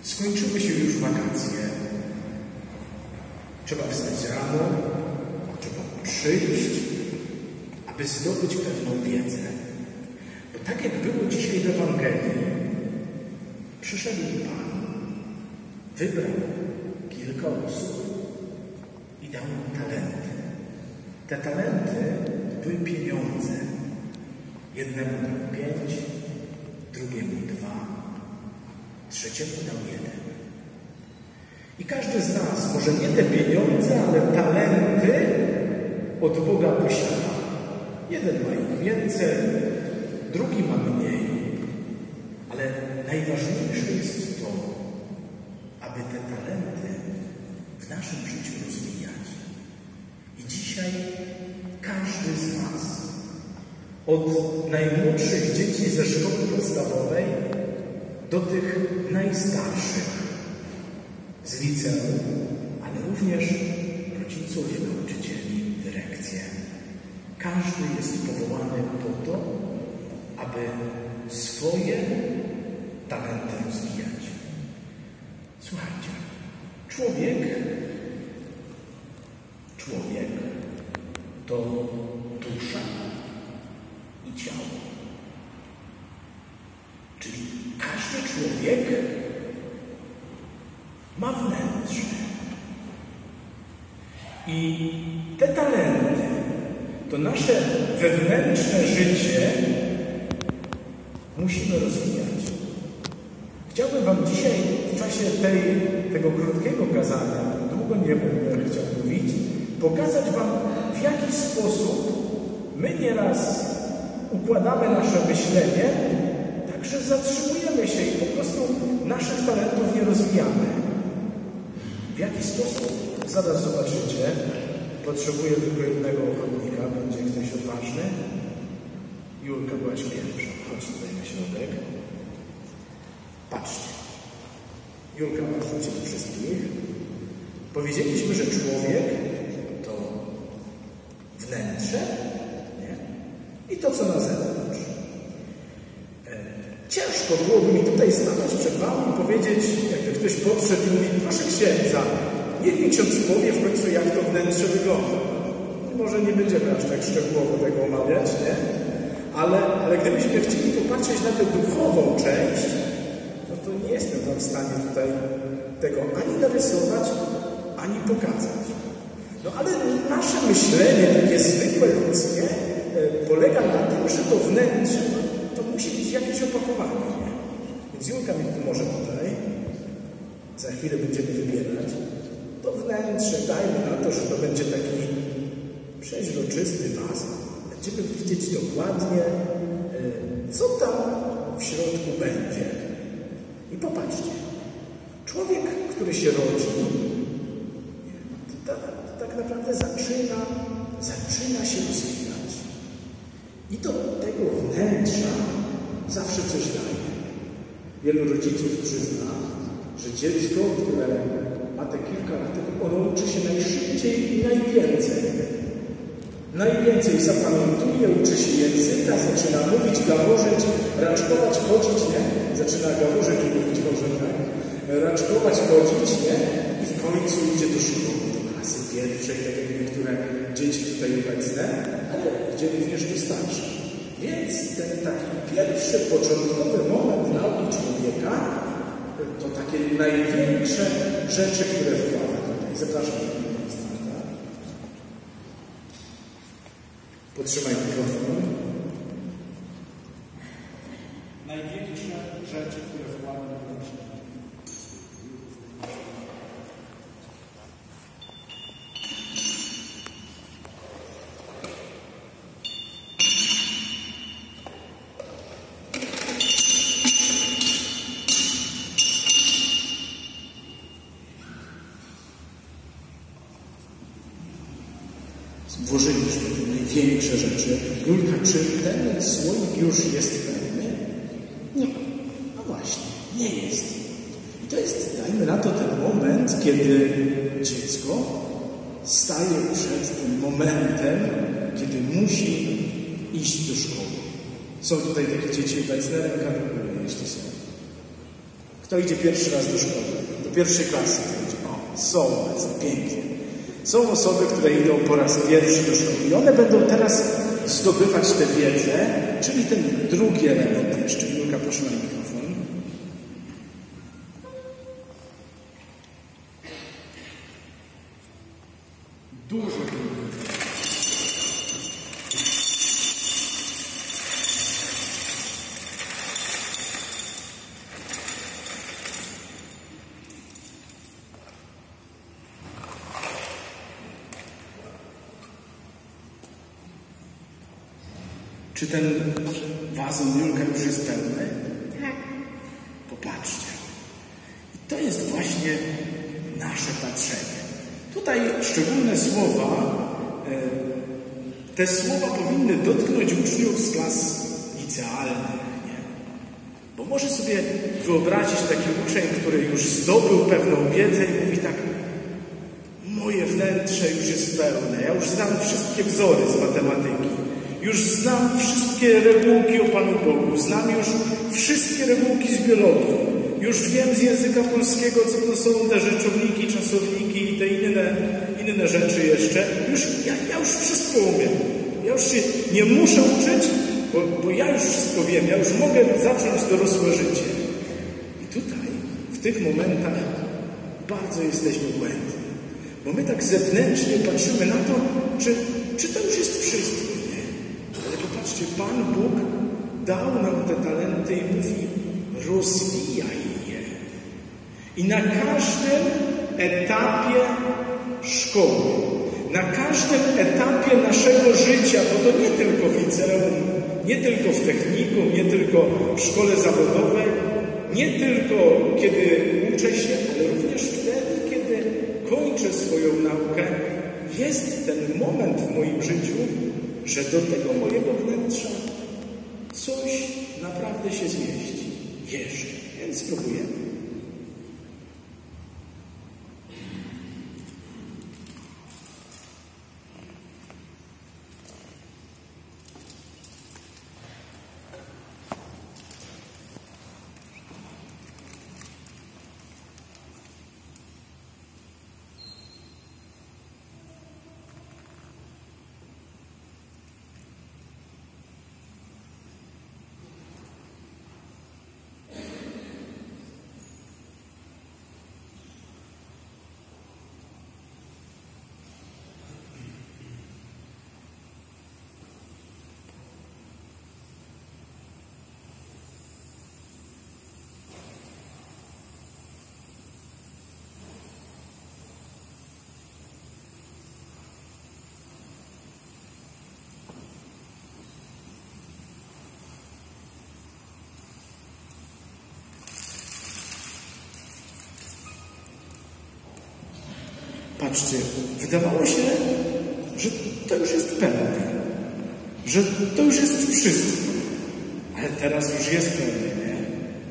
Skończyły się już wakacje. Trzeba wstać rano, trzeba przyjść, aby zdobyć pewną wiedzę. Bo tak jak było dzisiaj w Ewangelii, przyszedł Pan, wybrał kilka osób i dał im talenty. Te talenty były pieniądze. Jednemu dał 5, drugiemu 2, trzeciemu dał 1. I każdy z nas, może nie te pieniądze, ale talenty od Boga posiada. Jeden ma ich więcej, drugi ma mniej. Ale najważniejsze jest to, aby te talenty w naszym życiu rozwijać. I dzisiaj każdy z nas, od najmłodszych dzieci ze szkoły podstawowej do tych najstarszych z liceum, ale również rodziców, nauczycieli, dyrekcję. Każdy jest powołany po to, aby swoje talenty rozwijać. Słuchajcie, człowiek to dusza i ciało. Czyli każdy człowiek ma wnętrze. I te talenty, to nasze wewnętrzne życie musimy rozwijać. Chciałbym Wam dzisiaj w czasie tego krótkiego kazania, długo nie będę chciał mówić, pokazać Wam, w jaki sposób my nieraz układamy nasze myślenie, tak że zatrzymujemy się i po prostu naszych talentów nie rozwijamy. W jaki sposób? Zaraz zobaczycie. Potrzebuję tylko jednego ochotnika. Będzie ktoś odważny? Julka, byłaś pierwsza. Chodź tutaj na środek. Patrzcie. Julka ma dla wszystkich. Powiedzieliśmy, że człowiek to wnętrze, nie? I to, co na zewnątrz. Ciężko byłoby mi tutaj stanąć przed Wami i powiedzieć, jakby ktoś podszedł i mówi, proszę księdza, niech mi ksiądz powie w końcu, jak to wnętrze wygląda. Może nie będziemy aż tak szczegółowo tego omawiać, nie? Ale gdybyśmy chcieli popatrzeć na tę duchową część, no to nie jestem tam w stanie tutaj tego ani narysować, ani pokazać. No ale nasze myślenie, takie zwykłe ludzkie, polega na tym, że to wnętrze to musi być jakieś opakowanie. Więc Julka mi pomoże tutaj. Za chwilę będziemy wybierać. To wnętrze, dajmy na to, że to będzie taki przeźroczysty was. Będziemy widzieć dokładnie, co tam w środku będzie. I popatrzcie. Człowiek, który się rodzi, tak naprawdę zaczyna się rozwijać. I do tego wnętrza zawsze coś daje. Wielu rodziców przyzna, że dziecko, które ma te kilka lat, ono uczy się najszybciej i najwięcej. Najwięcej zapamiętuje, uczy się języka, zaczyna mówić, gaworzyć, raczkować, chodzić, nie? Zaczyna gaworzyć, mówić może, tak? Raczkować, chodzić, nie? I w końcu idzie do szkoły, do klasy pierwszej, tak jak niektóre dzieci tutaj obecne, ale gdzie również do starszych. Więc ten taki pierwszy, początkowy moment nauki człowieka to takie największe rzeczy, które wkłada tutaj. Zapraszam do Państwa. Tak? Potrzymaj mikrofon. Największe rzeczy, które wkłada do myślenia. Włożyliśmy te największe rzeczy. Julka, czy ten słoik już jest pełny? Nie. No właśnie, nie jest. I to jest, dajmy na to, ten moment, kiedy dziecko staje przed tym momentem, kiedy musi iść do szkoły. Są tutaj takie dzieci obecne, ręka do góry, jeśli są. Kto idzie pierwszy raz do szkoły? Do pierwszej klasy. O, są, jest pięknie. Są osoby, które idą po raz pierwszy do szkoły i one będą teraz zdobywać tę wiedzę, czyli ten drugi element jeszcze. Julka, proszę na mikrofon. Dużo tego. Czy ten wazon, Julka, już jest pełny? Tak. Popatrzcie. I to jest właśnie nasze patrzenie. Tutaj szczególne słowa, te słowa powinny dotknąć uczniów z klas licealnych, nie? Bo może sobie wyobrazić taki uczeń, który już zdobył pewną wiedzę i mówi tak: moje wnętrze już jest pełne, ja już znam wszystkie wzory z matematyki. Już znam wszystkie regułki o Panu Bogu, znam już wszystkie regułki z biologii. Już wiem z języka polskiego, co to są te rzeczowniki, czasowniki i te inne rzeczy jeszcze. Ja już wszystko umiem. Ja już się nie muszę uczyć, bo ja już wszystko wiem. Ja już mogę zacząć dorosłe życie. I tutaj, w tych momentach bardzo jesteśmy błędni. Bo my tak zewnętrznie patrzymy na to, czy to już jest wszystko. Ale popatrzcie, Pan Bóg dał nam te talenty i mówi: rozwijaj je. I na każdym etapie szkoły, na każdym etapie naszego życia, bo to nie tylko w liceum, nie tylko w technikum, nie tylko w szkole zawodowej, nie tylko kiedy uczę się, ale również wtedy, kiedy kończę swoją naukę, jest ten moment w moim życiu, że do tego mojego wnętrza coś naprawdę się zmieści. Jeszcze. Więc spróbujemy. Patrzcie, wydawało się, że to już jest pełne, że to już jest wszystko, ale teraz już jest pełne, nie?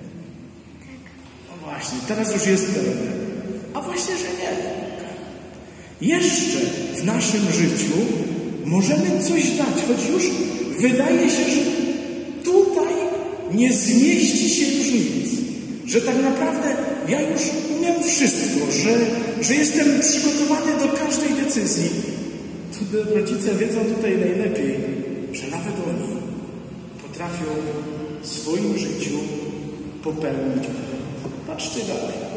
No właśnie, teraz już jest pełne, a właśnie, że nie. Jeszcze w naszym życiu możemy coś dać, choć już wydaje się, że tutaj nie zmieści się już nic, że tak naprawdę ja już umiem wszystko, że jestem przygotowany do każdej decyzji. To rodzice wiedzą tutaj najlepiej, że nawet oni potrafią w swoim życiu popełnić. Patrzcie dalej.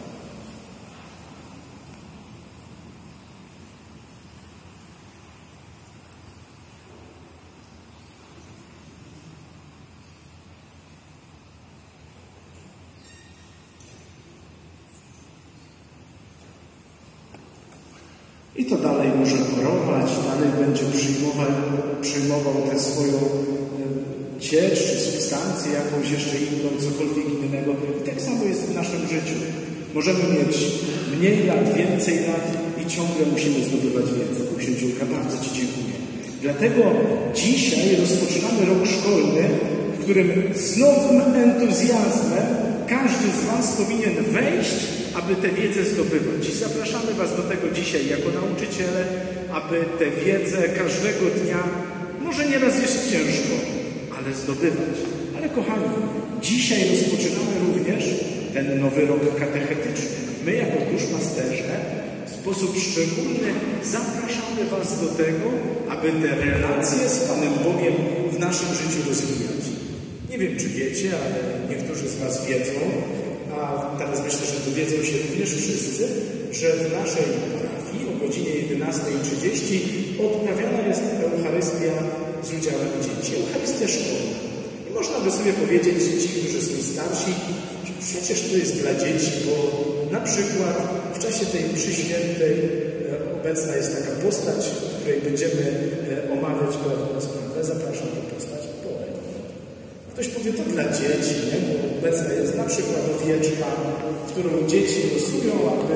I to dalej może parować, dalej będzie przyjmował tę swoją ciecz, czy substancję, jakąś jeszcze inną, cokolwiek innego. I tak samo jest w naszym życiu. Możemy mieć mniej lat, więcej lat i ciągle musimy zdobywać wiedzę. Księdziulka, bardzo Ci dziękuję. Dlatego dzisiaj rozpoczynamy rok szkolny, w którym z nowym entuzjazmem każdy z Was powinien wejść, aby tę wiedzę zdobywać. I zapraszamy Was do tego dzisiaj jako nauczyciele, aby tę wiedzę każdego dnia, może nieraz jest ciężko, ale zdobywać. Ale kochani, dzisiaj rozpoczynamy również ten nowy rok katechetyczny. My jako duszpasterze w sposób szczególny zapraszamy Was do tego, aby te relacje z Panem Bogiem w naszym życiu rozwijać. Nie wiem, czy wiecie, ale niektórzy z Was wiedzą, a teraz myślę, że dowiedzą się również wszyscy, że w naszej parafii o godzinie 11:30 odprawiana jest Eucharystia z udziałem dzieci. Eucharystia szkolna. I można by sobie powiedzieć, ci, którzy są starsi, że przecież to jest dla dzieci, bo na przykład w czasie tej mszy świętej obecna jest taka postać, w której będziemy omawiać pewną sprawę. Zapraszam tę postać. Ktoś powie, to dla dzieci, nie? Bo obecna jest na przykład owieczka, którą dzieci losują, aby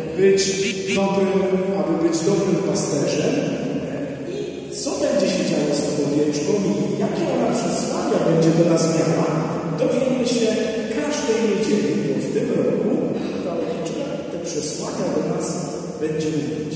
być dobrym pasterzem. I co będzie się działo z tą owieczką i jakie ona przesłania będzie do nas miała, dowiemy się każdej niedzieli, bo w tym roku ta owieczka te przesłania do nas będzie mówić.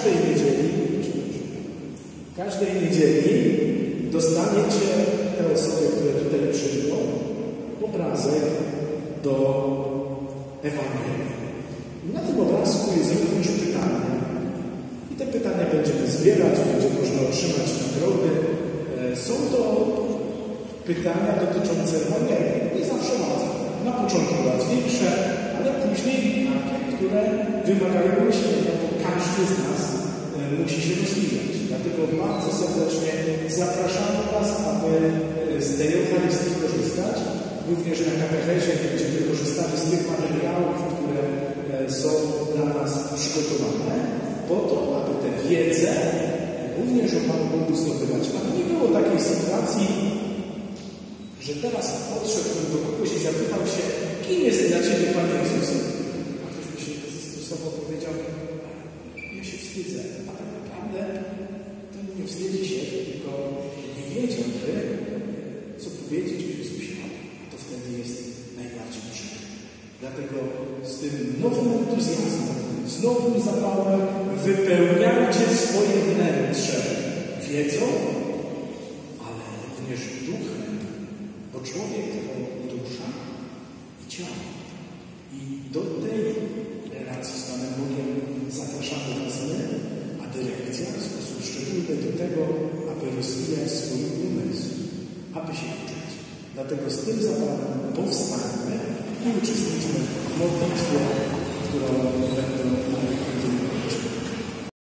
Każdej niedzieli dostaniecie te osoby, które tutaj przyjdą, obrazek do Ewangelii. I na tym obrazku jest również pytanie. I te pytania będziemy zbierać, będzie można otrzymać nagrody. Są to pytania dotyczące Ewangelii. Nie zawsze łatwe. Na początku łatwiejsze, ale później takie, które wymagają myślenia, bo każdy z nas musi się rozwijać. Dlatego bardzo serdecznie zapraszamy Was, aby z tej Eucharystii korzystać. Również na katechezie będziemy korzystali z tych materiałów, które są dla nas przygotowane, po to, aby tę wiedzę również o Panu Bogu zdobywać. Aby nie było takiej sytuacji, że teraz podszedłbym do kogoś i zapytał się, kim jest dla Ciebie Pan Jezus? A ktoś by się stosowo powiedział, ja się wstydzę. A tak naprawdę to nie wstydzi się, tylko nie wiedziałby, co powiedzieć o Jezusie. A to wtedy jest najbardziej potrzebne. Dlatego z tym nowym entuzjazmem, z nowym zapałem wypełniajcie swoje wnętrze wiedzą, ale również duchem, bo człowiek to dusza i ciało. I do tej relacji z Panem Bogiem zapraszamy Was my, a dyrekcja w sposób szczególny do tego, aby rozwijać swój umysł, aby się uczyć. Dlatego z tym zapałem powstańmy i uczestniczmy w modlitwie, którą będą